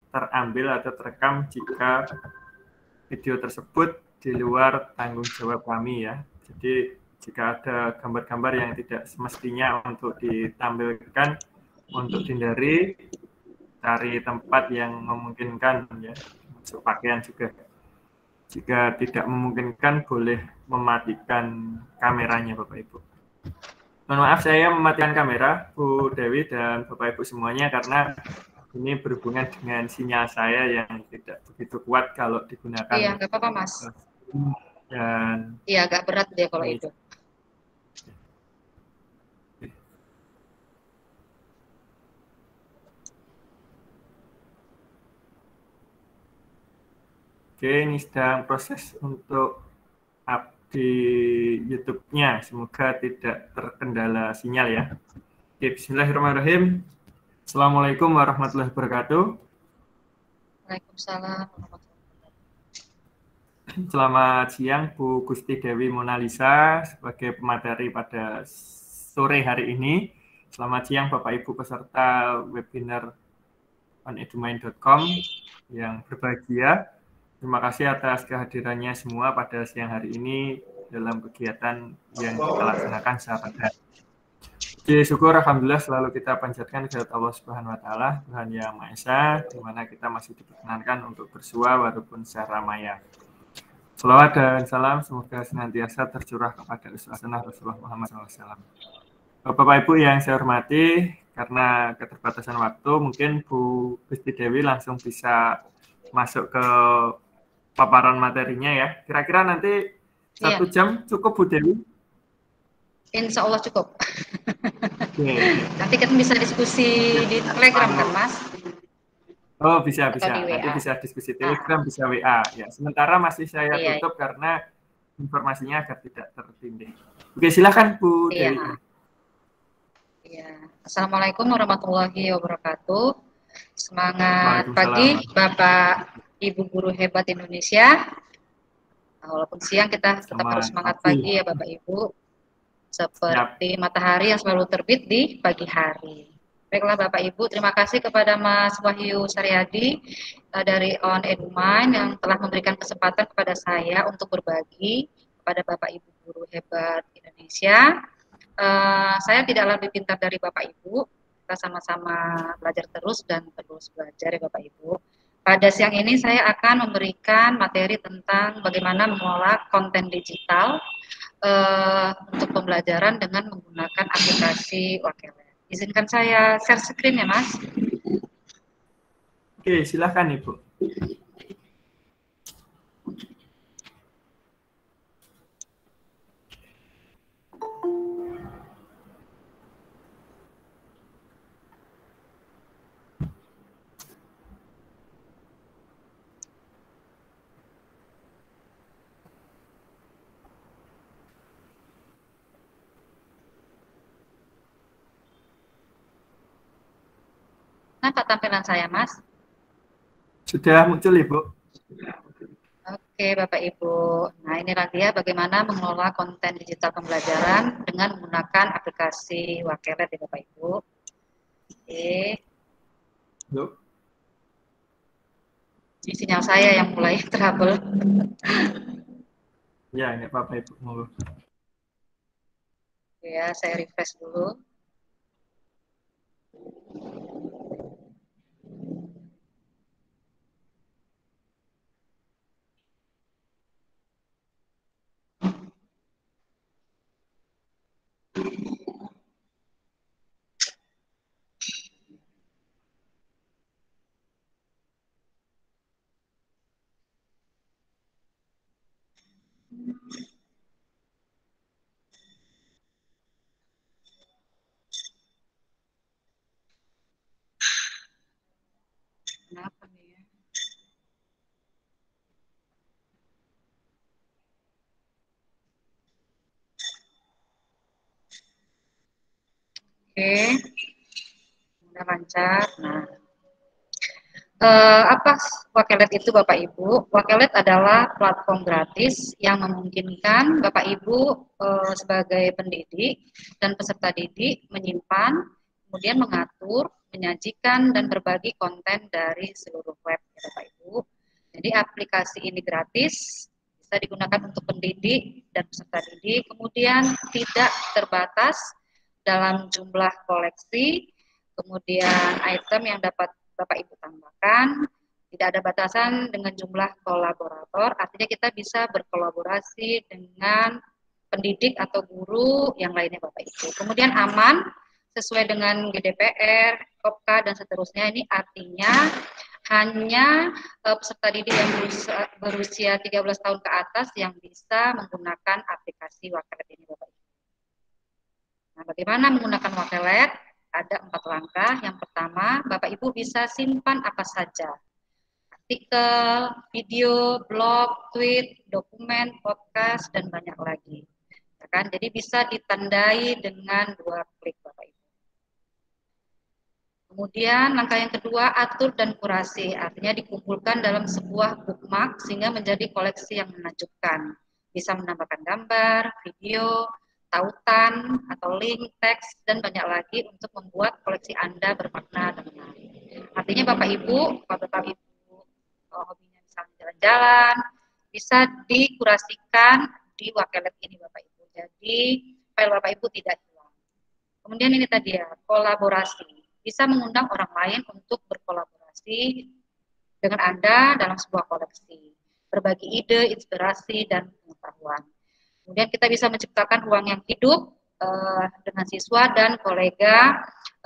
terambil atau terekam jika video tersebut di luar tanggung jawab kami ya. Jadi jika ada gambar-gambar yang tidak semestinya untuk ditampilkan, untuk dihindari, cari tempat yang memungkinkan ya, masuk pakaian juga. Jika tidak memungkinkan, boleh mematikan kameranya Bapak Ibu. Mohon maaf saya mematikan kamera Bu Dewi dan Bapak Ibu semuanya karena ini berhubungan dengan sinyal saya yang tidak begitu kuat kalau digunakan. Iya, nggak apa-apa Mas. Dan iya, agak berat deh kalau itu. Oke, ini sedang proses untuk up di YouTube-nya. Semoga tidak terkendala sinyal ya. Oke, bismillahirrahmanirrahim. Assalamualaikum warahmatullahi wabarakatuh. Waalaikumsalam. Selamat siang Bu Gusti Dewi Monalisa sebagai pemateri pada sore hari ini. Selamat siang Bapak Ibu peserta webinar onedumain.com yang berbahagia. Terima kasih atas kehadirannya semua pada siang hari ini dalam kegiatan yang kita laksanakan sahabat hati. Jadi syukur alhamdulillah selalu kita panjatkan kepada Allah Subhanahu wa taala, Tuhan Yang Maha Esa, di mana kita masih diperkenankan untuk bersua walaupun secara maya. Salawat dan salam semoga senantiasa tercurah kepada Rasulullah Muhammad SAW. Bapak Ibu yang saya hormati, karena keterbatasan waktu, mungkin Bu Gusti Dewi langsung bisa masuk ke paparan materinya ya. Kira-kira nanti 1 jam cukup Bu Dewi? Insya Allah cukup. Nanti kita bisa diskusi di Telegram kan Mas? Oh bisa. Nanti bisa diskusi Telegram, bisa WA. Ya, sementara masih saya tutup karena informasinya agar tidak tertindih. Oke, silakan Bu Dewi. Iya. Assalamualaikum warahmatullahi wabarakatuh. Semangat pagi Bapak Ibu guru hebat Indonesia. Walaupun siang kita tetap harus semangat pagi ya Bapak Ibu. Seperti matahari yang selalu terbit di pagi hari. Baiklah Bapak Ibu, terima kasih kepada Mas Wahyu Saryadi dari On Edumain yang telah memberikan kesempatan kepada saya untuk berbagi kepada Bapak Ibu guru hebat Indonesia. Saya tidak lebih pintar dari Bapak Ibu, kita sama-sama belajar terus dan terus belajar ya Bapak Ibu. Pada siang ini saya akan memberikan materi tentang bagaimana mengolah konten digital untuk pembelajaran dengan menggunakan aplikasi Wakelet. Izinkan saya share screen ya Mas. Oke, silakan Ibu. Apa tampilan saya, Mas? Sudah muncul, Ibu. Oke, Bapak Ibu. Nah, inilah dia bagaimana mengelola konten digital pembelajaran dengan menggunakan aplikasi Wakelet ya, Bapak Ibu. Oke. Halo. Ini sinyal saya yang mulai trouble. Ya, ini Bapak Ibu. Ya, saya refresh dulu. Kenapa nih ya? Oke, udah lancar. Nah, apa Wakelet itu Bapak Ibu? Wakelet adalah platform gratis yang memungkinkan Bapak Ibu sebagai pendidik dan peserta didik menyimpan, kemudian mengatur menyajikan dan berbagi konten dari seluruh web ya Bapak Ibu. Jadi aplikasi ini gratis, bisa digunakan untuk pendidik dan peserta didik, kemudian tidak terbatas dalam jumlah koleksi, kemudian item yang dapat Bapak Ibu tambahkan, tidak ada batasan dengan jumlah kolaborator, artinya kita bisa berkolaborasi dengan pendidik atau guru yang lainnya Bapak Ibu. Kemudian aman, sesuai dengan GDPR, KOPKA, dan seterusnya. Ini artinya hanya peserta didik yang berusia 13 tahun ke atas yang bisa menggunakan aplikasi Wakelet ini Bapak Ibu. Nah, bagaimana menggunakan Wakelet? Ada 4 langkah. Yang pertama, Bapak Ibu bisa simpan apa saja. Artikel, video, blog, tweet, dokumen, podcast, dan banyak lagi. Ya kan? Jadi bisa ditandai dengan 2 klik Bapak Ibu. Kemudian langkah yang kedua, atur dan kurasi, artinya dikumpulkan dalam sebuah bookmark sehingga menjadi koleksi yang menakjubkan. Bisa menambahkan gambar, video, tautan, atau link, teks, dan banyak lagi untuk membuat koleksi Anda bermakna dan menarik. Artinya Bapak Ibu, kalau Bapak Ibu hobinya misalnya jalan-jalan, bisa dikurasikan di Wakelet ini Bapak Ibu. Jadi file Bapak Ibu tidak hilang. Kemudian ini tadi ya, kolaborasi. Bisa mengundang orang lain untuk berkolaborasi dengan Anda dalam sebuah koleksi, berbagi ide, inspirasi, dan pengetahuan. Kemudian kita bisa menciptakan ruang yang hidup dengan siswa dan kolega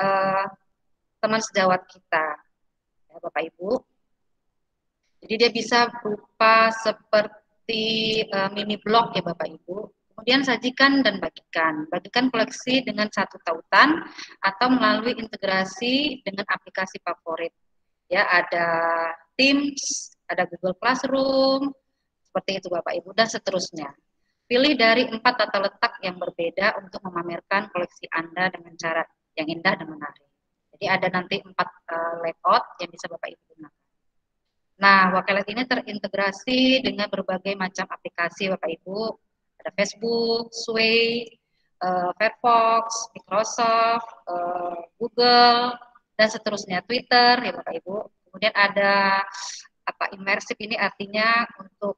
teman sejawat kita, ya, Bapak Ibu. Jadi dia bisa berupa seperti mini blog ya Bapak Ibu. Kemudian sajikan dan bagikan. Bagikan koleksi dengan satu tautan atau melalui integrasi dengan aplikasi favorit. Ya, ada Teams, ada Google Classroom, seperti itu Bapak Ibu, dan seterusnya. Pilih dari 4 tata letak yang berbeda untuk memamerkan koleksi Anda dengan cara yang indah dan menarik. Jadi ada nanti 4 layout yang bisa Bapak Ibu gunakan. Nah, Wakelet ini terintegrasi dengan berbagai macam aplikasi Bapak Ibu. Ada Facebook, Sway, Firefox, Microsoft, Google, dan seterusnya, Twitter ya Bapak Ibu. Kemudian ada imersif ini artinya untuk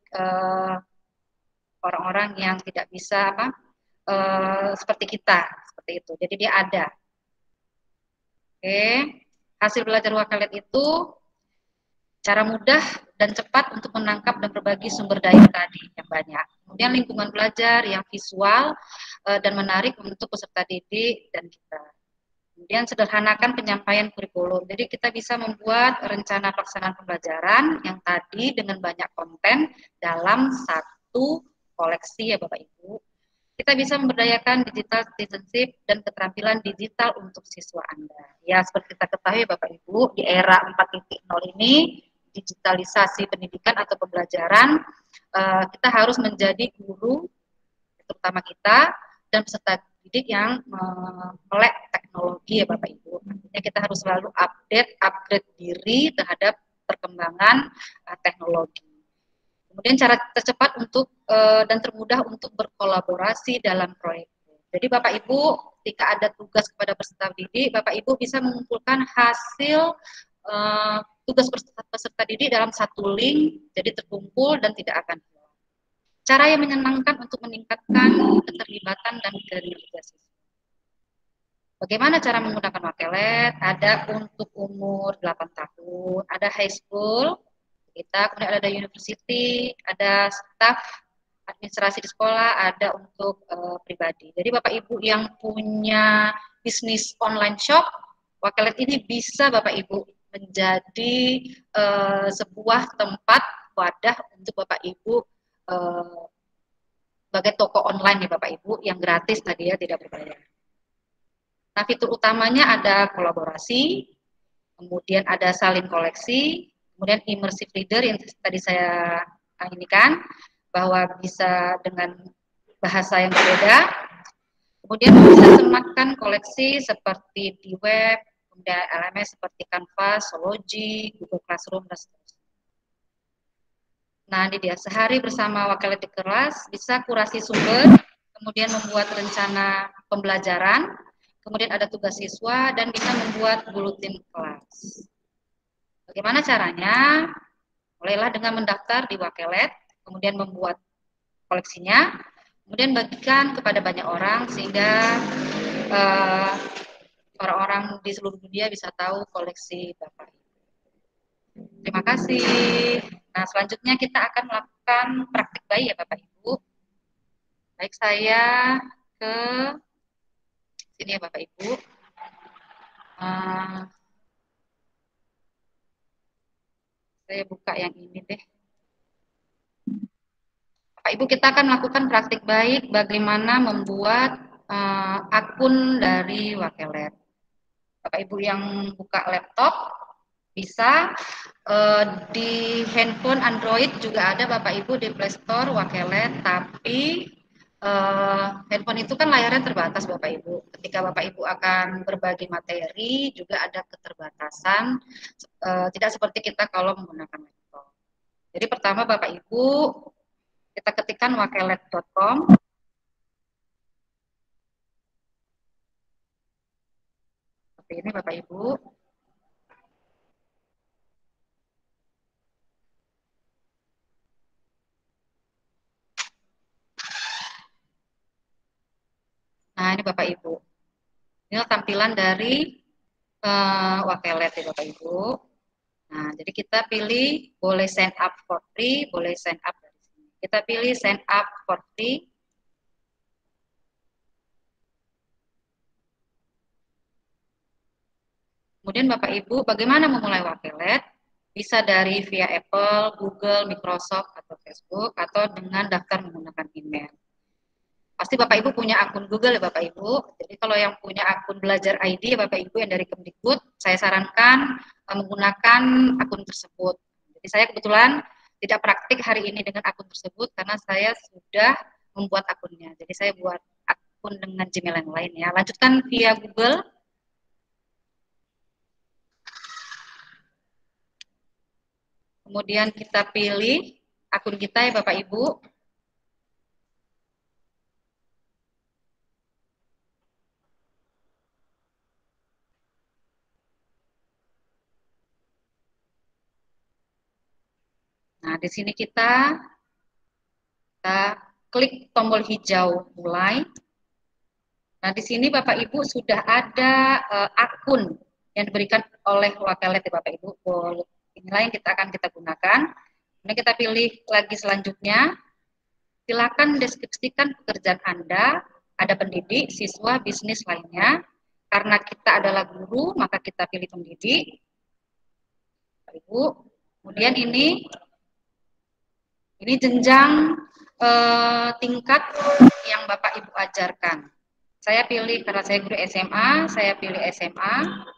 orang-orang yang tidak bisa seperti kita, seperti itu. Jadi dia ada. Oke, hasil belajar Wakelet itu cara mudah dan cepat untuk menangkap dan berbagi sumber daya tadi yang banyak. Kemudian lingkungan belajar yang visual dan menarik untuk peserta didik dan kita. Kemudian sederhanakan penyampaian kurikulum. Jadi kita bisa membuat rencana pelaksanaan pembelajaran yang tadi dengan banyak konten dalam satu koleksi ya Bapak Ibu. Kita bisa memberdayakan digital citizenship dan keterampilan digital untuk siswa Anda. Ya, seperti kita ketahui Bapak Ibu, di era 4.0 ini digitalisasi pendidikan atau pembelajaran, kita harus menjadi guru, terutama kita, dan peserta didik yang melek teknologi ya Bapak Ibu. Artinya kita harus selalu upgrade diri terhadap perkembangan teknologi. Kemudian cara tercepat untuk dan termudah untuk berkolaborasi dalam proyek. Jadi Bapak Ibu, ketika ada tugas kepada peserta didik, Bapak Ibu bisa mengumpulkan hasil tugas peserta didik dalam satu link, jadi terkumpul dan tidak akan hilang. Cara yang menyenangkan untuk meningkatkan keterlibatan dan kreativitas siswa. Bagaimana cara menggunakan Wakelet? Ada untuk umur 8 tahun, ada high school, kemudian ada university, ada staff administrasi di sekolah, ada untuk pribadi. Jadi Bapak Ibu yang punya bisnis online shop, Wakelet ini bisa Bapak Ibu menjadi sebuah tempat wadah untuk Bapak Ibu sebagai toko online ya Bapak Ibu yang gratis tadi ya, tidak berbayar. Nah, fitur utamanya ada kolaborasi, kemudian ada salin koleksi, kemudian immersive reader yang tadi saya inikan bahwa bisa dengan bahasa yang berbeda, kemudian bisa sematkan koleksi seperti di web, kemudian LMS seperti Canvas, Sology, Google Classroom, dan seterusnya. Nah, ini dia, sehari bersama Wakelet di kelas, bisa kurasi sumber, kemudian membuat rencana pembelajaran, kemudian ada tugas siswa, dan bisa membuat buletin kelas. Bagaimana caranya? Mulailah dengan mendaftar di Wakelet, kemudian membuat koleksinya, kemudian bagikan kepada banyak orang sehingga orang-orang di seluruh dunia bisa tahu koleksi Bapak. Terima kasih. Nah, selanjutnya kita akan melakukan praktik bayi ya Bapak Ibu. Baik, saya ke sini ya Bapak Ibu. Saya buka yang ini deh. Bapak Ibu, kita akan melakukan praktik baik bagaimana membuat akun dari Wakelet. Bapak Ibu yang buka laptop bisa, di handphone Android juga ada Bapak Ibu di Play Store Wakelet, tapi handphone itu kan layarnya terbatas Bapak Ibu. Ketika Bapak Ibu akan berbagi materi juga ada keterbatasan, tidak seperti kita kalau menggunakan laptop. Jadi pertama Bapak Ibu, kita ketikkan wakelet.com. Seperti ini Bapak Ibu. Nah, ini Bapak Ibu. Ini tampilan dari Wakelet ya Bapak Ibu. Nah, jadi kita pilih boleh sign up for free, boleh sign up dari sini. Kita pilih sign up for free. Kemudian Bapak Ibu, bagaimana memulai Wakelet? Bisa dari via Apple, Google, Microsoft, atau Facebook, atau dengan daftar menggunakan email. Pasti Bapak Ibu punya akun Google ya Bapak Ibu. Jadi kalau yang punya akun Belajar ID Bapak Ibu yang dari Kemdikbud, saya sarankan menggunakan akun tersebut. Jadi saya kebetulan tidak praktik hari ini dengan akun tersebut karena saya sudah membuat akunnya. Jadi saya buat akun dengan Gmail yang lain ya. Lanjutkan via Google. Kemudian kita pilih akun kita ya Bapak Ibu. Nah, di sini kita klik tombol hijau mulai. Nah, di sini Bapak Ibu sudah ada akun yang diberikan oleh Wakelet ya Bapak Ibu. Inilah yang kita gunakan. Ini kita pilih lagi selanjutnya. Silakan deskripsikan pekerjaan Anda. Ada pendidik, siswa, bisnis lainnya. Karena kita adalah guru, maka kita pilih pendidik. Bapak Ibu. Kemudian ini jenjang tingkat yang Bapak Ibu ajarkan. Saya pilih, karena saya guru SMA, saya pilih SMA.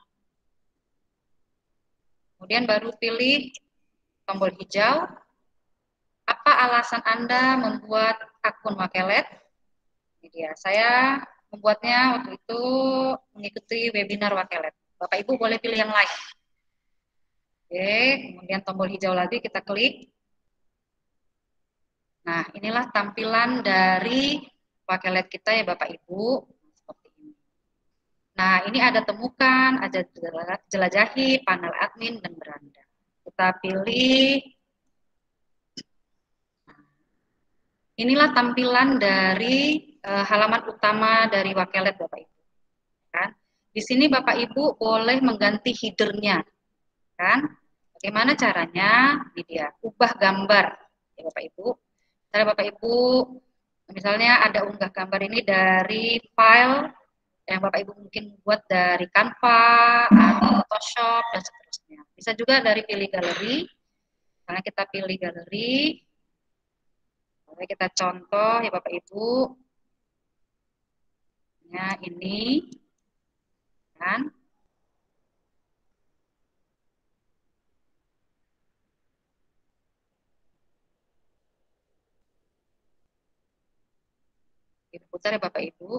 Kemudian baru pilih tombol hijau. Apa alasan Anda membuat akun Wakelet? Ini dia, saya membuatnya waktu itu mengikuti webinar Wakelet. Bapak Ibu boleh pilih yang lain. Oke, kemudian tombol hijau lagi kita klik. Nah, inilah tampilan dari Wakelet kita ya Bapak Ibu. Seperti ini. Nah, ini ada temukan, ada jelajahi, panel admin, dan beranda. Kita pilih. Inilah tampilan dari halaman utama dari Wakelet Bapak Ibu. Kan? Di sini Bapak Ibu boleh mengganti header-nya. Kan? Bagaimana caranya? Ini dia, ubah gambar ya Bapak Ibu. Misalnya Bapak Ibu, misalnya ada unggah gambar ini dari file yang Bapak Ibu mungkin buat dari Canva atau Photoshop dan seterusnya. Bisa juga dari pilih galeri. Karena kita pilih galeri. Oke, kita contoh ya Bapak Ibu. Ya, ini kan. Kita putar ya Bapak Ibu.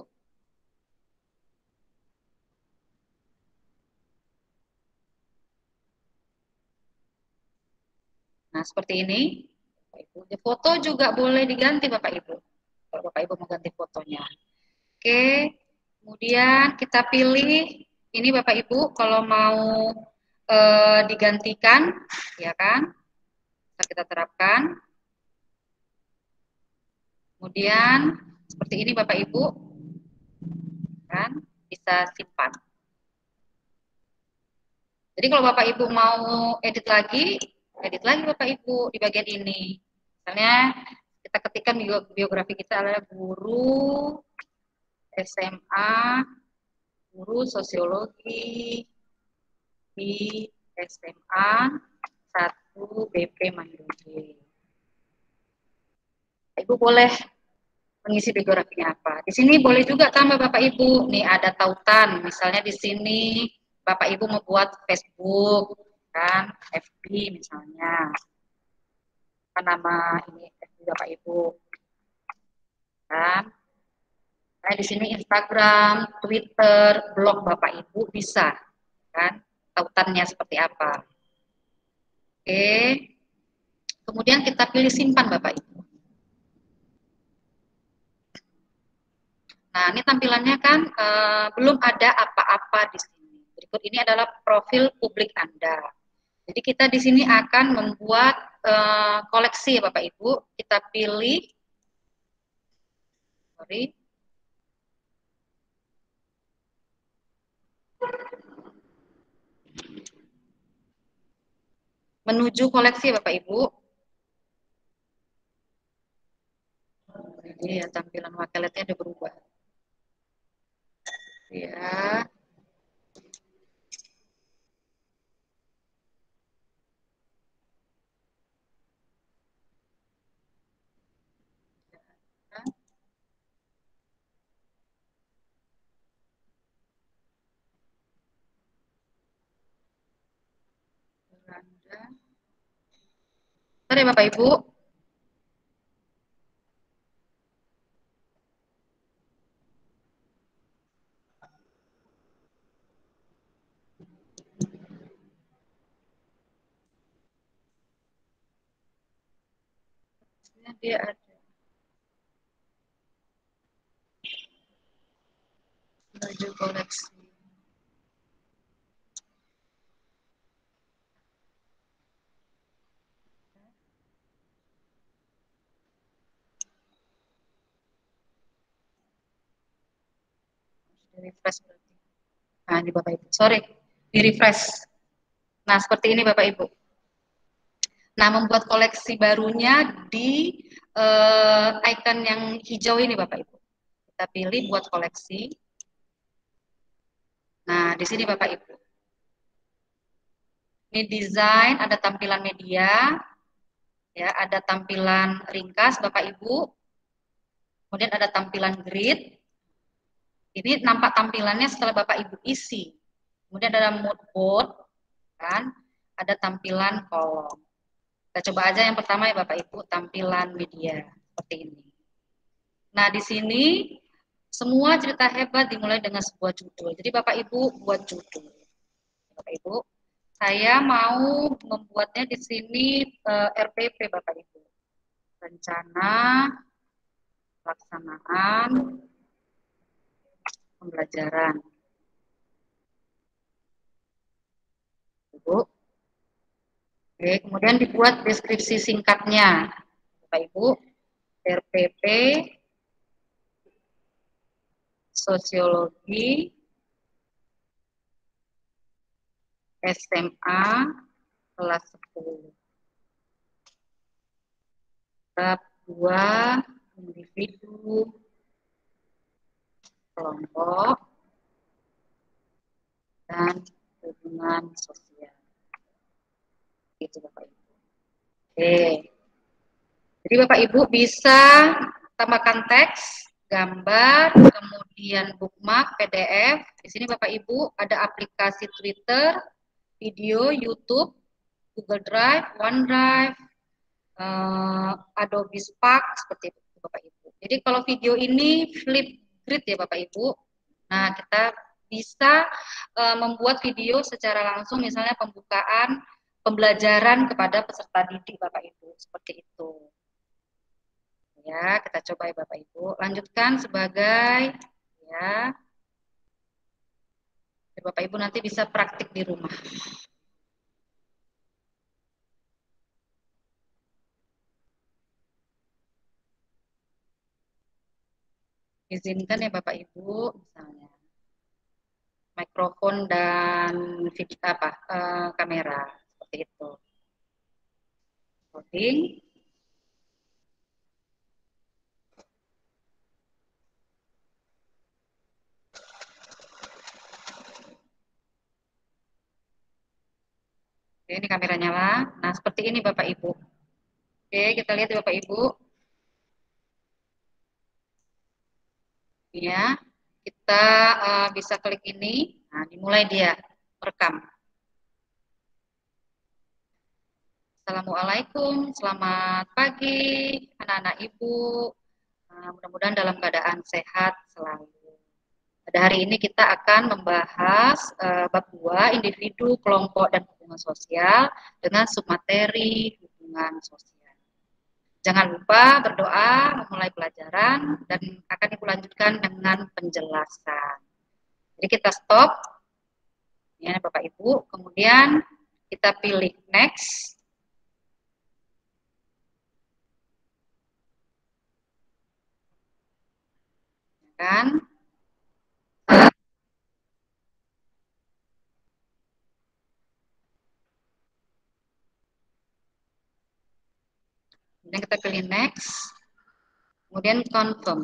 Nah, seperti ini. Bapak Ibu. Foto juga boleh diganti Bapak Ibu. Kalau Bapak Ibu mau ganti fotonya. Oke. Kemudian kita pilih ini Bapak Ibu kalau mau digantikan, ya kan? Bisa kita terapkan. Kemudian seperti ini Bapak Ibu, kan? Bisa simpan. Jadi kalau Bapak Ibu mau edit lagi Bapak Ibu di bagian ini. Misalnya kita ketikkan biografi kita adalah guru SMA, guru sosiologi di SMA 1 BP Mandiri. Ibu boleh mengisi biografinya apa. Di sini boleh juga tambah Bapak Ibu. Nih ada tautan, misalnya di sini Bapak Ibu membuat Facebook, kan, FB misalnya. Apa nama ini FB Bapak Ibu, kan? Nah, di sini Instagram, Twitter, blog Bapak Ibu bisa, kan? Tautannya seperti apa. Oke. Kemudian kita pilih simpan Bapak Ibu. Nah, ini tampilannya kan belum ada apa-apa di sini. Berikut ini adalah profil publik Anda. Jadi kita di sini akan membuat koleksi ya Bapak Ibu. Kita pilih, menuju koleksi Bapak Ibu. Jadi ya tampilan wakeletnya udah berubah. Ya. Bentar ya Bapak Ibu. Dia ada menuju koleksi. Di refresh berarti. Nah, ini Bapak Ibu. Sorry, di refresh. Nah, seperti ini Bapak Ibu. Nah, membuat koleksi barunya di icon yang hijau ini Bapak Ibu. Kita pilih buat koleksi. Nah, di sini Bapak Ibu. Ini desain, ada tampilan media, ya, ada tampilan ringkas Bapak Ibu. Kemudian ada tampilan grid. Ini nampak tampilannya setelah Bapak Ibu isi. Kemudian ada mood board, kan? Ada tampilan kolom. Kita coba aja yang pertama ya Bapak Ibu, tampilan media seperti ini. Nah, di sini semua cerita hebat dimulai dengan sebuah judul. Jadi Bapak Ibu buat judul. Bapak Ibu, saya mau membuatnya di sini RPP Bapak Ibu. Rencana pelaksanaan pembelajaran. Ibu. Oke, kemudian dibuat deskripsi singkatnya. Bapak Ibu, RPP Sosiologi SMA kelas 10. Bab 2 individu, kelompok, dan hubungan sosial. Itu Bapak Ibu. Oke. Jadi Bapak Ibu bisa tambahkan teks, gambar, kemudian bookmark, PDF. Di sini Bapak Ibu ada aplikasi Twitter, video, YouTube, Google Drive, OneDrive, Adobe Spark, seperti itu Bapak Ibu. Jadi kalau video ini Flipgrid ya Bapak Ibu. Nah, kita bisa membuat video secara langsung, misalnya pembukaan pembelajaran kepada peserta didik Bapak Ibu, seperti itu. Ya, kita coba ya Bapak Ibu. Lanjutkan sebagai ya Bapak Ibu nanti bisa praktik di rumah. Izinkan ya Bapak Ibu, misalnya mikrofon dan video kamera seperti itu. Loading. Oke, ini kamera nyala. Nah, seperti ini Bapak Ibu. Oke, kita lihat ya Bapak Ibu. Ya, kita bisa klik ini. Nah, dimulai dia merekam. Assalamualaikum, selamat pagi anak-anak Ibu. Mudah-mudahan dalam keadaan sehat selalu. Pada hari ini kita akan membahas bab 2, individu, kelompok, dan hubungan sosial dengan submateri hubungan sosial. Jangan lupa berdoa memulai pelajaran dan akan Ibu lanjutkan dengan penjelasan. Jadi kita stop, ya Bapak Ibu, kemudian kita pilih next. Kan? Kemudian kita pilih next, kemudian confirm.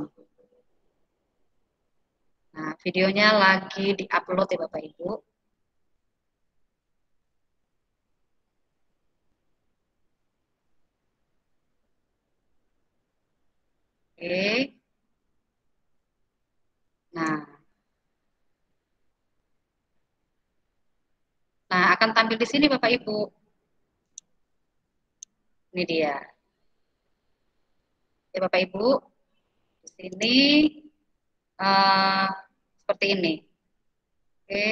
Nah, videonya lagi di-upload ya Bapak Ibu. Oke. Nah, akan tampil di sini Bapak Ibu. Ini dia. Ya Bapak Ibu, di sini seperti ini. Oke.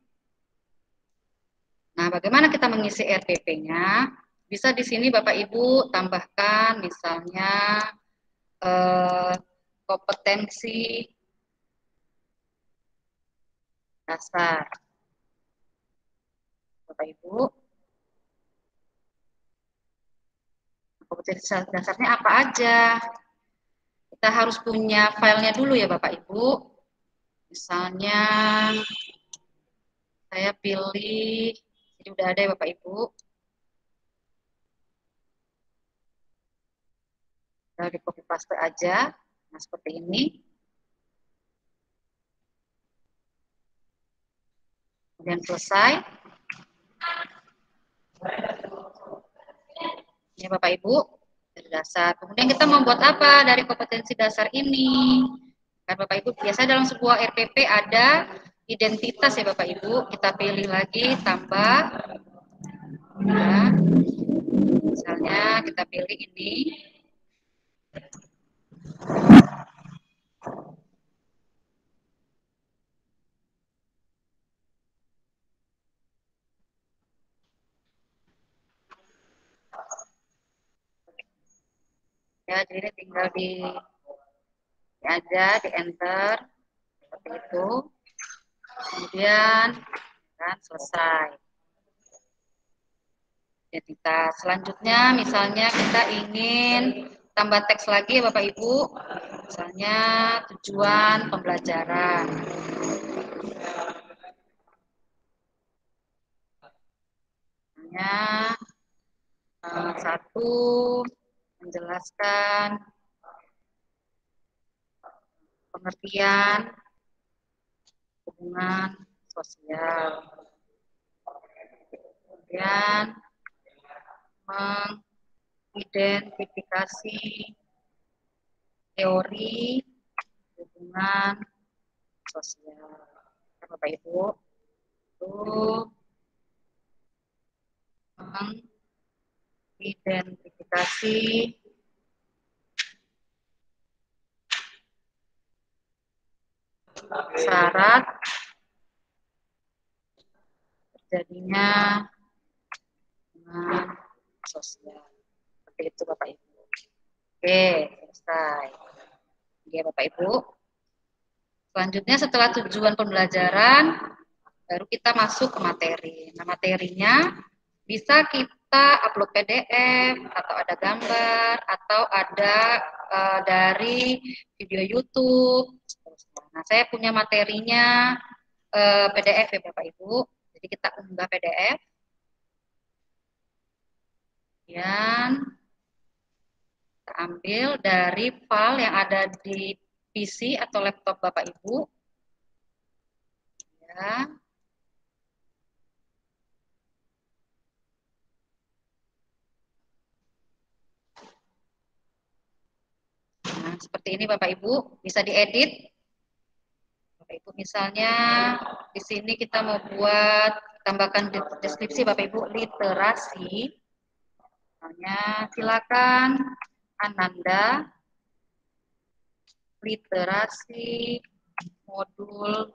Nah, bagaimana kita mengisi RPP-nya? Bisa di sini Bapak Ibu tambahkan misalnya kompetensi dasar. Bapak Ibu, kompetensi dasarnya apa aja? Kita harus punya filenya dulu ya Bapak Ibu. Misalnya saya pilih, ini udah ada ya Bapak Ibu. Di copy paste aja. Nah, seperti ini. Kemudian selesai. Ini Bapak Ibu, dari dasar. Kemudian kita membuat apa dari kompetensi dasar ini? Kan Bapak Ibu, biasa dalam sebuah RPP ada identitas ya Bapak Ibu. Kita pilih lagi, tambah. Ya. Misalnya kita pilih ini. Ya, jadi tinggal di aja, di enter seperti itu. Kemudian kan selesai. Identitas. Selanjutnya, misalnya kita ingin tambah teks lagi ya Bapak Ibu. Misalnya tujuan pembelajaran. Misalnya satu, menjelaskan pengertian hubungan sosial. Kemudian mengidentifikasi teori hubungan sosial. Bapak Ibu, itu mengidentifikasi syarat terjadinya hubungan sosial. Seperti itu Bapak Ibu. Oke, selesai. Oke Bapak Ibu. Selanjutnya setelah tujuan pembelajaran, Baru kita masuk ke materi. Nah, materinya bisa kita upload PDF, atau ada gambar, atau ada dari video YouTube. Nah, saya punya materinya PDF ya Bapak Ibu. Jadi kita unggah PDF. Kemudian kita ambil dari file yang ada di PC atau laptop Bapak Ibu. Ya. Nah, seperti ini Bapak Ibu, bisa diedit. Bapak Ibu misalnya di sini kita mau buat tambahkan deskripsi Bapak Ibu literasi. Misalnya silakan Ananda literasi modul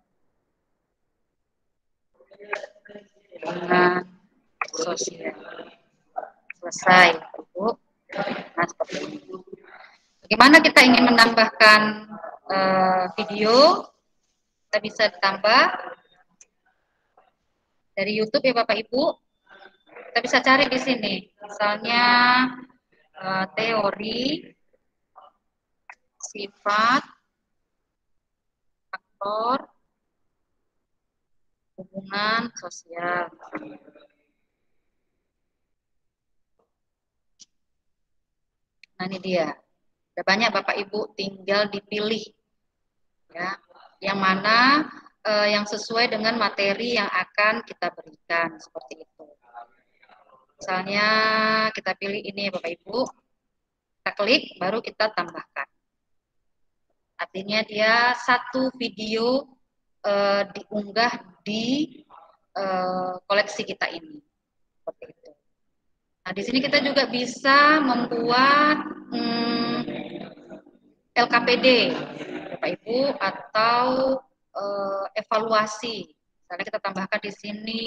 dengan sosial. Selesai, Ibu. Nah, seperti ini. Bagaimana kita ingin menambahkan video? Kita bisa tambah dari YouTube ya Bapak Ibu. Kita bisa cari di sini, misalnya teori sifat faktor hubungan sosial. Nah, ini dia. Ada banyak Bapak Ibu, tinggal dipilih ya, yang mana yang sesuai dengan materi yang akan kita berikan, seperti itu. Misalnya kita pilih ini ya Bapak Ibu, kita klik, baru kita tambahkan. Artinya dia satu video diunggah di koleksi kita ini, seperti itu. Nah, di sini kita juga bisa membuat LKPD, Bapak Ibu, atau evaluasi. Misalnya kita tambahkan di sini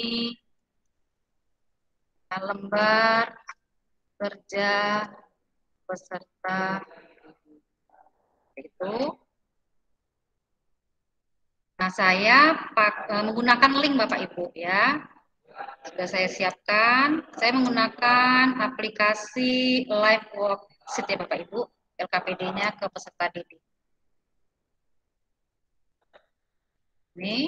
lembar kerja peserta itu. Nah, saya menggunakan link Bapak Ibu ya. Sudah saya siapkan. Saya menggunakan aplikasi Live Worksheet ya Bapak Ibu. LKPD-nya ke peserta didik. Ini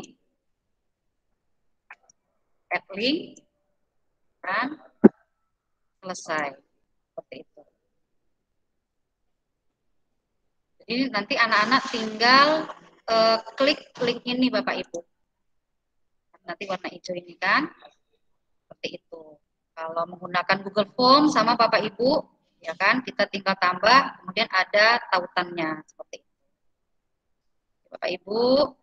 add link dan selesai, seperti itu. Jadi nanti anak-anak tinggal klik link ini Bapak Ibu. Nanti warna hijau ini kan, seperti itu. Kalau menggunakan Google Form sama Bapak Ibu, ya kan, kita tinggal tambah, kemudian ada tautannya, seperti itu. Bapak Ibu,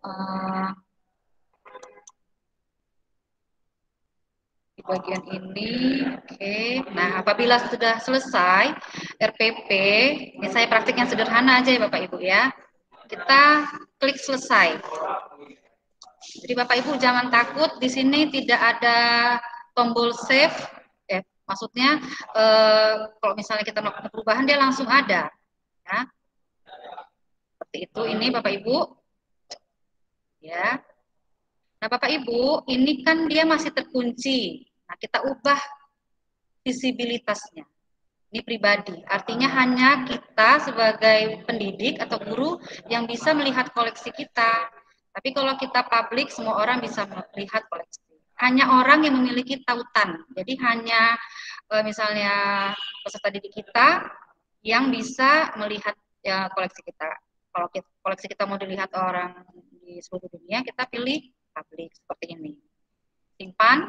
di bagian ini, oke. Nah, apabila sudah selesai RPP, ini saya praktik yang sederhana aja ya Bapak Ibu ya. Kita klik selesai. Jadi Bapak Ibu jangan takut, di sini tidak ada tombol save. Maksudnya kalau misalnya kita melakukan perubahan dia langsung ada. Ya. Seperti itu ini Bapak Ibu. Ya. Nah, Bapak Ibu, ini kan dia masih terkunci. Nah, kita ubah visibilitasnya. Ini pribadi. Artinya hanya kita sebagai pendidik atau guru yang bisa melihat koleksi kita. Tapi kalau kita publik, semua orang bisa melihat koleksi. Hanya orang yang memiliki tautan. Jadi hanya misalnya peserta didik kita yang bisa melihat ya, koleksi kita. Kalau koleksi kita mau dilihat orang di seluruh dunia, kita pilih publik seperti ini. Simpan.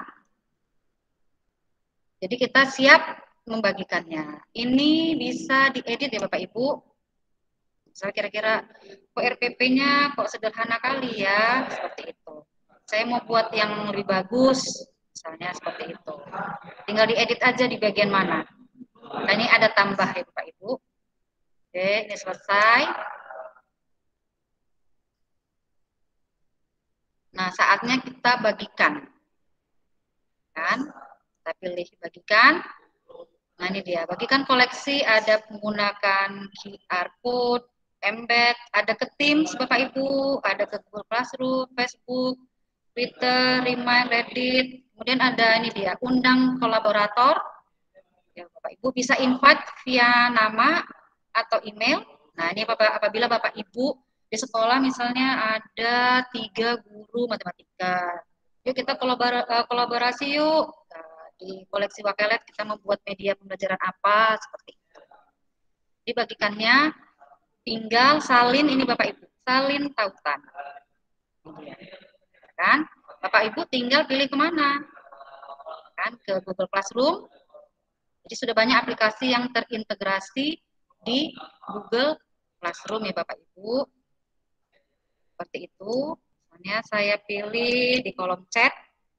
Jadi kita siap membagikannya. Ini bisa diedit ya Bapak Ibu. Misalnya kira-kira kok RPP-nya kok sederhana kali ya, seperti itu. Saya mau buat yang lebih bagus, misalnya seperti itu. Tinggal diedit aja di bagian mana. Nah, ini ada tambah ya Bapak Ibu. Oke, ini selesai. Nah, saatnya kita bagikan. Kan? Kita pilih bagikan. Nah, ini dia. Bagikan koleksi ada menggunakan QR code, embed, ada ke Teams Bapak Ibu, ada ke Google Classroom, Facebook, Twitter, Remind, Reddit, kemudian ada ini dia, undang kolaborator. Ya, Bapak Ibu bisa invite via nama atau email. Nah, ini apabila Bapak Ibu di sekolah misalnya ada 3 guru matematika. Yuk kita kolaborasi yuk. Nah, di koleksi Wakelet kita membuat media pembelajaran apa seperti itu. Dibagikannya tinggal salin ini Bapak Ibu, salin tautan. Kan? Bapak Ibu tinggal pilih kemana? Kan ke Google Classroom. Jadi sudah banyak aplikasi yang terintegrasi di Google Classroom ya Bapak Ibu. Seperti itu. Misalnya saya pilih di kolom chat.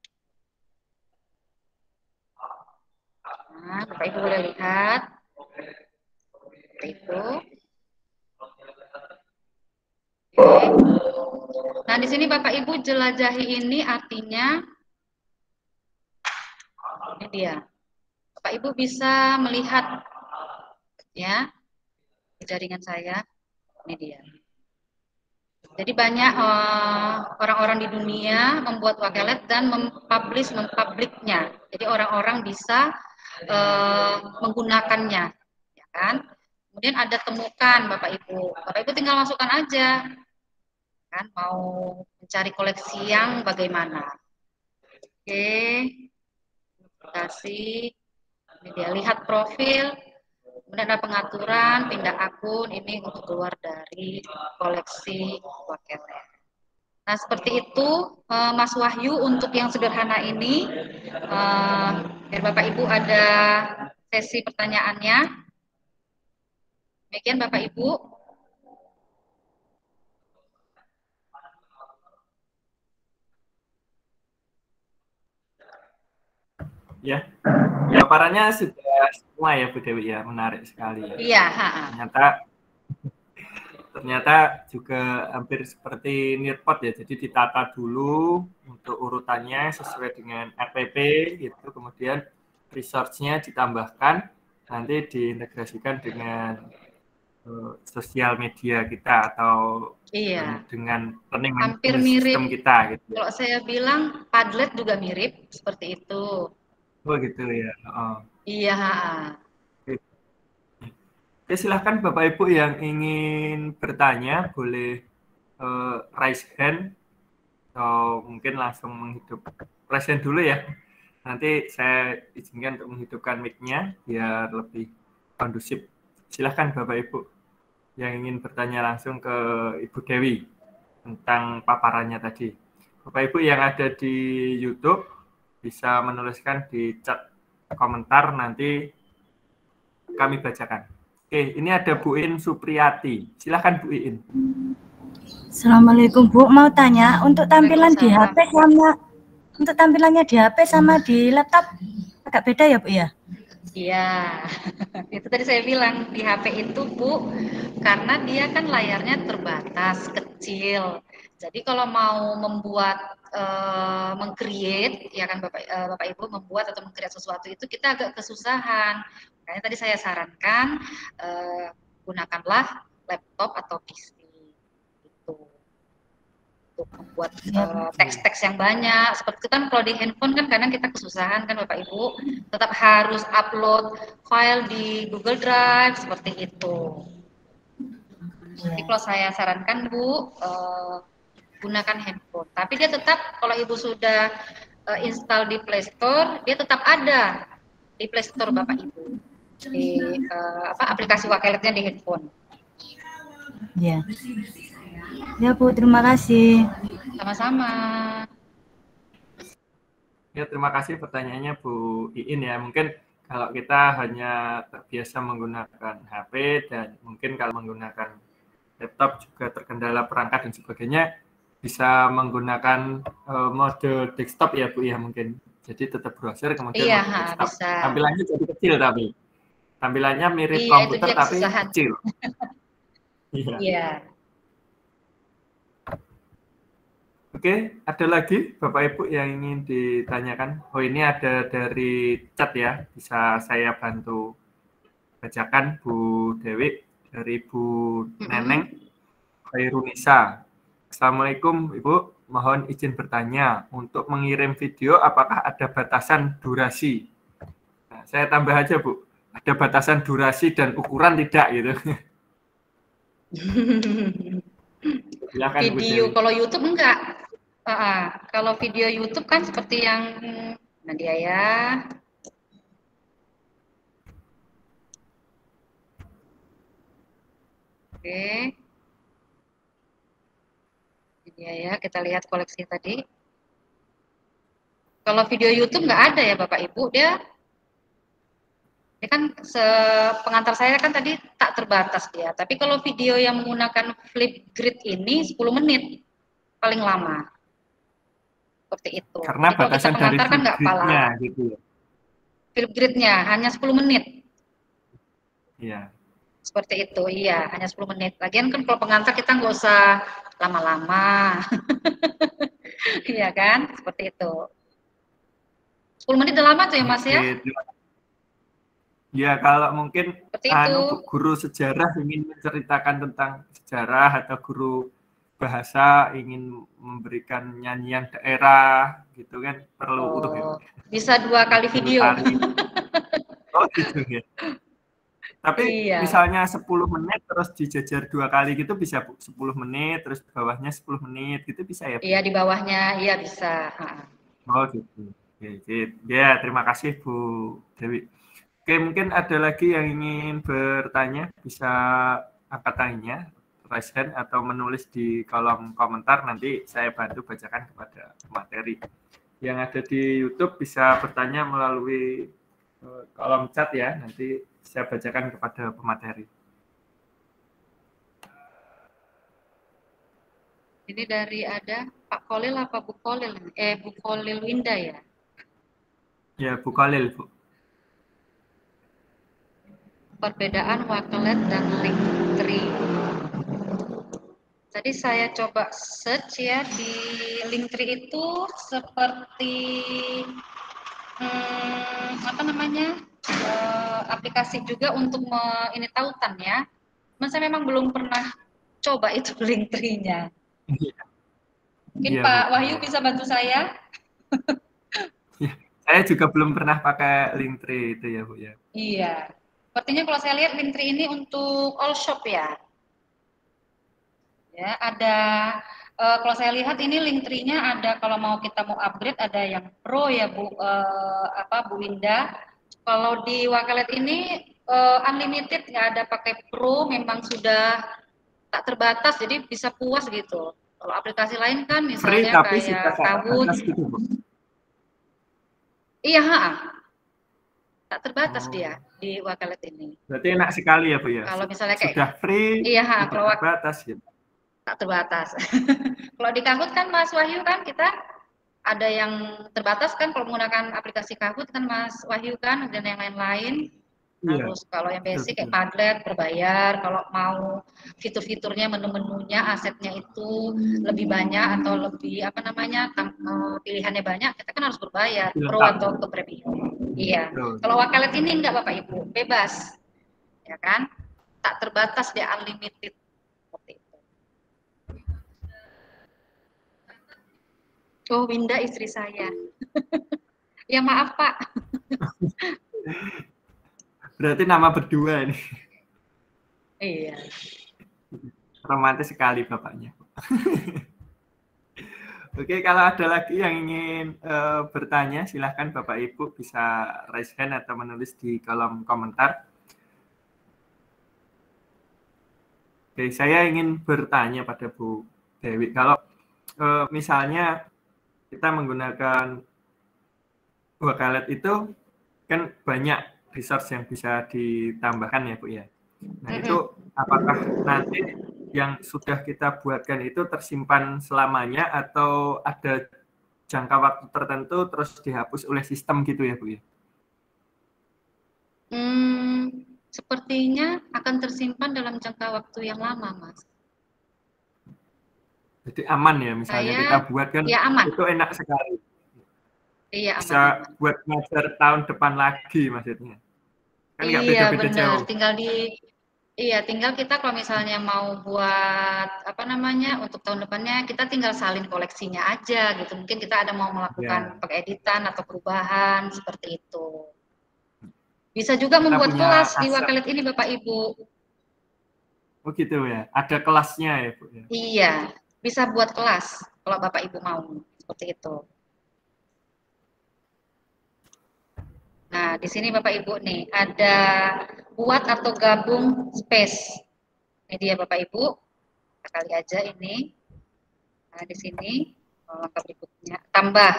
Nah, Bapak Ibu boleh lihat. Seperti itu. Oke. Nah, di sini Bapak Ibu jelajahi ini artinya ini dia. Bapak Ibu bisa melihat ya di jaringan saya. Ini dia. Jadi banyak orang-orang di dunia membuat Wakelet dan mempubliknya. Jadi orang-orang bisa menggunakannya, ya kan? Kemudian ada temukan Bapak Ibu. Bapak Ibu tinggal masukkan aja, kan? Mau mencari koleksi yang bagaimana? Oke, kasih. Ini dia lihat profil. Kemudian ada pengaturan, pindah akun, ini untuk keluar dari koleksi Wakelet. Nah, seperti itu, Mas Wahyu, untuk yang sederhana ini, biar Bapak Ibu ada sesi pertanyaannya. Demikian Bapak Ibu. Ya, paparannya sudah semua ya Bu Dewi ya, menarik sekali ya. Iya. Ternyata juga hampir seperti Nearpod ya, jadi ditata dulu untuk urutannya sesuai dengan RPP gitu, kemudian resource-nya ditambahkan, nanti diintegrasikan dengan sosial media kita atau dengan learning hampir management system kita gitu. Kalau saya bilang Padlet juga mirip seperti itu. Oh gitu ya. Iya. Oke, silahkan Bapak Ibu yang ingin bertanya boleh raise hand atau mungkin langsung raise hand dulu ya. Nanti saya izinkan untuk menghidupkan mic-nya biar lebih kondusif. Silahkan Bapak Ibu yang ingin bertanya langsung ke Ibu Dewi tentang paparannya tadi. Bapak Ibu yang ada di YouTube bisa menuliskan di chat komentar, nanti kami bacakan. Oke, ini ada Bu In Supriyati. Silakan Bu In. Assalamualaikum Bu, mau tanya untuk tampilan di HP tampilannya di HP sama di laptop agak beda ya Bu ya? Iya, itu tadi saya bilang di HP itu Bu, karena dia kan layarnya terbatas, kecil. Jadi kalau mau membuat meng-create, ya kan Bapak Ibu membuat atau meng-create sesuatu itu kita agak kesusahan. Makanya tadi saya sarankan gunakanlah laptop atau PC itu untuk membuat teks-teks yang banyak. Seperti itu kan kalau di handphone kan kadang kita kesusahan kan Bapak Ibu, tetap harus upload file di Google Drive seperti itu. Jadi kalau saya sarankan Bu, gunakan handphone. Tapi dia tetap kalau Ibu sudah install di Play Store, dia tetap ada di Play Store Bapak Ibu. Di aplikasi Wakeletnya di handphone. Ya. Ya Bu, terima kasih. Sama-sama. Ya, terima kasih pertanyaannya Bu Iin ya. Mungkin kalau kita hanya terbiasa menggunakan HP dan mungkin kalau menggunakan laptop juga terkendala perangkat dan sebagainya, bisa menggunakan mode desktop ya Bu ya mungkin. Jadi tetap browser kemudian mode desktop. Bisa. Tampilannya jadi kecil tapi. Tampilannya mirip komputer tapi kecil. Iya. Oke, ada lagi Bapak Ibu yang ingin ditanyakan? Oh, ini ada dari chat ya, bisa saya bantu bacakan Bu Dewi dari Bu Neneng Khairunisa. Assalamualaikum Ibu, mohon izin bertanya, untuk mengirim video apakah ada batasan durasi? Nah, saya tambah aja Bu, ada batasan durasi dan ukuran tidak gitu. Silakan, Video kalau YouTube enggak. Kalau video YouTube kan seperti yang Nadia ya. Oke. Ya, kita lihat koleksi tadi. Kalau video YouTube nggak ada ya Bapak Ibu, dia kan pengantar saya kan tadi tak terbatas dia. Tapi kalau video yang menggunakan Flipgrid ini 10 menit paling lama. Seperti itu. Karena jadi batasan dari kan nggak pala. Gitu ya. Flipgrid-nya hanya 10 menit. Iya. Seperti itu, iya, hanya 10 menit. Lagian kan kalau pengantar kita nggak usah lama-lama. Iya kan? Seperti itu. 10 menit udah lama tuh ya Mas ya? Ya, kalau mungkin guru sejarah ingin menceritakan tentang sejarah atau guru bahasa ingin memberikan nyanyian daerah gitu kan perlu utuh ya. Bisa 2 kali video. Oh gitu ya. Tapi misalnya 10 menit terus dijajar 2 kali gitu bisa Bu? 10 menit terus di bawahnya 10 menit gitu bisa ya Bu? Iya di bawahnya, iya bisa. Oh gitu. Oke, ya terima kasih Bu Dewi. Oke, mungkin ada lagi yang ingin bertanya bisa angkat tangannya, raise hand atau menulis di kolom komentar, nanti saya bantu bacakan kepada materi. Yang ada di YouTube bisa bertanya melalui kolom chat ya, nanti saya bacakan kepada pemateri. Ini dari ada Pak Kolil apa Bu Kolil? Bu Kolil Winda ya? Ya, Bu Kolil, Bu. Perbedaan Wakelet dan Linktree. Tadi saya coba search ya di Linktree itu seperti apa namanya aplikasi juga untuk ini tautan ya. Cuman saya memang belum pernah coba itu Linktree-nya. Mungkin ya, Pak Wahyu bisa bantu saya. Ya, saya juga belum pernah pakai Linktree itu ya Bu ya. Iya. Sepertinya kalau saya lihat Linktree ini untuk all shop ya. Ya, ada kalau saya lihat ini Linktree-nya ada kalau kita mau upgrade ada yang Pro ya Bu Bu Winda. Kalau di Wakelet ini unlimited nggak ada pakai Pro, memang sudah tak terbatas jadi bisa puas gitu. Kalau aplikasi lain kan misalnya free, kayak Kahoot. Gitu, Bu. Iya, tak terbatas dia di Wakelet ini. Berarti enak sekali ya Bu ya. Kalau misalnya kayak sudah free, iya, kalau terbatas gitu. Tak terbatas. Kalau di Kahoot kan Mas Wahyu kan kita ada yang terbatas kan kalau menggunakan aplikasi Kahoot kan Mas Wahyu kan dan yang lain-lain. Terus kalau yang basic kayak Padlet berbayar, kalau mau fitur-fiturnya menu-menunya asetnya itu lebih banyak atau lebih apa namanya pilihannya banyak, kita kan harus berbayar Pro atau ke Premium. Iya. Kalau Wakelet ini enggak Bapak Ibu, bebas. Ya kan? Tak terbatas dia unlimited. Seperti itu. Oh, Winda istri saya. Ya maaf Pak. Berarti nama berdua ini. Iya. Romantis sekali bapaknya. Oke, kalau ada lagi yang ingin bertanya, silahkan Bapak Ibu bisa raise hand atau menulis di kolom komentar. Oke, saya ingin bertanya pada Bu Dewi, kalau misalnya kita menggunakan Wakelet itu kan banyak resource yang bisa ditambahkan ya Bu ya. Nah itu apakah nanti yang sudah kita buatkan itu tersimpan selamanya atau ada jangka waktu tertentu terus dihapus oleh sistem gitu ya Bu ya? Sepertinya akan tersimpan dalam jangka waktu yang lama Mas. Jadi aman ya misalnya kita buatkan ya aman. Itu enak sekali. Iya, bisa aman. Buat ngajar tahun depan lagi maksudnya. Kan iya beda-beda benar, jauh. tinggal Iya, tinggal kita kalau misalnya mau buat apa namanya untuk tahun depannya kita tinggal salin koleksinya aja gitu. Mungkin kita ada mau melakukan pengeditan atau perubahan seperti itu. Bisa juga Kita membuat punya kelas di aset. Wakalet ini Bapak Ibu. Oh gitu ya, ada kelasnya ya Bu ya. Iya, bisa buat kelas kalau Bapak Ibu mau seperti itu. Nah, di sini Bapak Ibu nih ada buat atau gabung space. Ini dia Bapak Ibu. Kita kali aja ini. Nah, di sini langkah berikutnya tambah.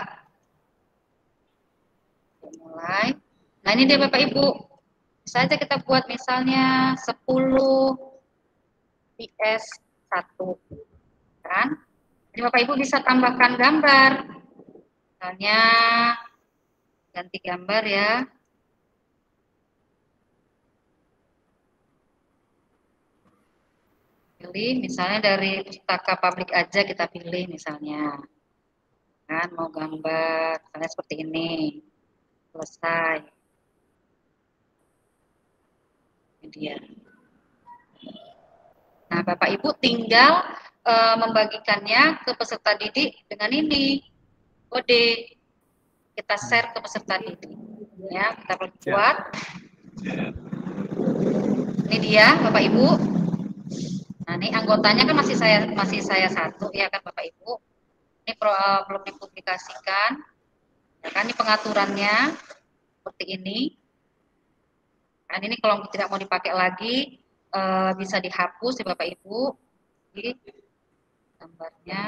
Mulai. Nah, ini dia Bapak Ibu. Bisa aja kita buat misalnya 10 PS 1 kan. Jadi Bapak Ibu bisa tambahkan gambar. Misalnya ganti gambar ya. Pilih misalnya dari pustaka publik aja kita pilih misalnya. Kan mau gambar misalnya seperti ini. Selesai. Ini dia. Nah, Bapak Ibu tinggal membagikannya ke peserta didik dengan ini kode. Kita share ke peserta didik. Ya, kita buat. Ini dia, Bapak Ibu. Nah, ini anggotanya kan masih saya satu ya kan Bapak Ibu. Ini belum dipublikasikan. Ya kan, ini pengaturannya seperti ini. Dan ini kalau tidak mau dipakai lagi bisa dihapus ya Bapak Ibu. Jadi, gambarnya.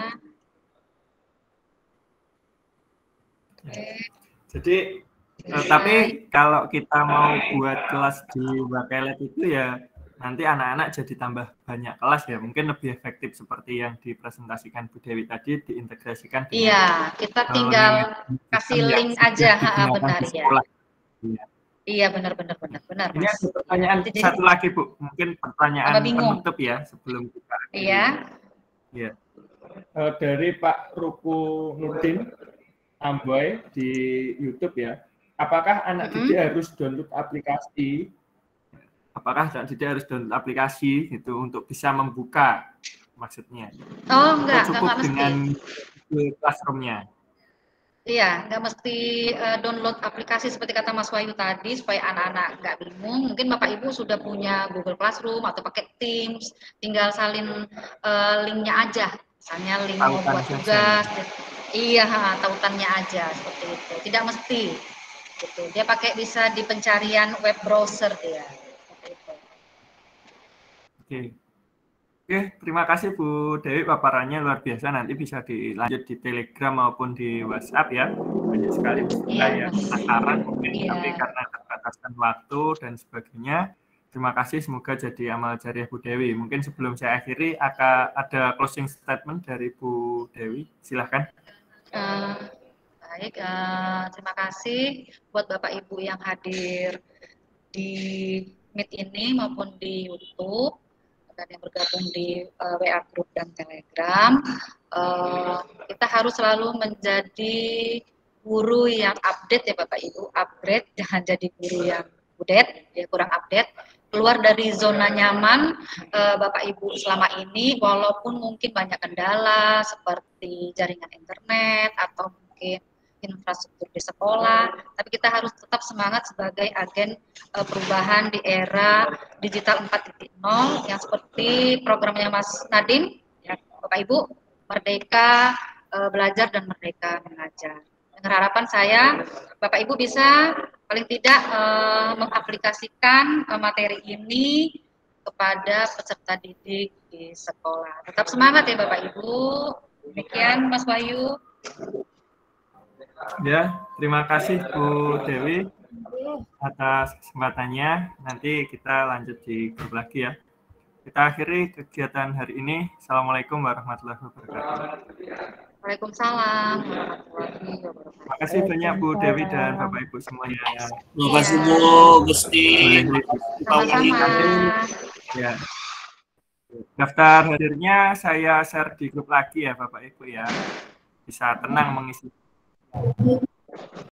Jadi tapi kalau kita mau buat kelas di Wakalet itu ya nanti anak-anak jadi tambah banyak kelas ya, mungkin lebih efektif seperti yang dipresentasikan Bu Dewi tadi, diintegrasikan dengan iya, kita tinggal kasih link aja, benar ya. Iya, benar. Ini ada pertanyaan satu lagi Bu, mungkin pertanyaan penutup ya sebelum kita. Iya. Ya. Dari Pak Ruku Nurdin Amboy di YouTube ya. Apakah anak didik harus download aplikasi? Apakah anak didik harus download aplikasi gitu untuk bisa membuka maksudnya? Oh, enggak cukup mesti. Dengan Classroom-nya. Iya, nggak mesti download aplikasi seperti kata Mas Wahyu tadi supaya anak-anak nggak bingung. Mungkin Bapak Ibu sudah punya Google Classroom atau pakai Teams, tinggal salin linknya aja. Misalnya link mau buat tugas. Iya, tautannya aja seperti itu. Tidak mesti. Gitu. Dia pakai bisa di pencarian web browser dia. Oke, terima kasih Bu Dewi, paparannya luar biasa. Nanti bisa dilanjut di Telegram maupun di WhatsApp ya. Banyak sekali peserta yang penasaran mungkin tapi karena keterbatasan waktu dan sebagainya. Terima kasih, semoga jadi amal jariah Bu Dewi. Mungkin sebelum saya akhiri akan ada closing statement dari Bu Dewi. Silahkan. Baik, terima kasih buat Bapak Ibu yang hadir di Meet ini maupun di YouTube dan yang bergabung di WA Group dan Telegram. Kita harus selalu menjadi guru yang update ya Bapak Ibu, upgrade, jangan jadi guru yang update, ya kurang update. Keluar dari zona nyaman Bapak Ibu selama ini, walaupun mungkin banyak kendala seperti jaringan internet atau mungkin infrastruktur di sekolah, tapi kita harus tetap semangat sebagai agen perubahan di era digital 4.0 yang seperti programnya Mas Nadiem, ya, Bapak Ibu, Merdeka Belajar dan Merdeka Mengajar. Dengan harapan saya, Bapak Ibu bisa paling tidak mengaplikasikan materi ini kepada peserta didik di sekolah. Tetap semangat ya Bapak Ibu. Demikian Mas Wahyu. Ya, terima kasih Bu Dewi atas kesempatannya. Nanti kita lanjut di grup lagi ya. Kita akhiri kegiatan hari ini. Assalamualaikum warahmatullahi wabarakatuh. Waalaikumsalam warahmatullahi wabarakatuh. Terima kasih banyak Bu Dewi dan Bapak Ibu semuanya. Terima kasih Bu Gusti. Sama-sama. Ya. Daftar hadirnya saya share di grup lagi ya Bapak Ibu ya. Bisa tenang mengisi.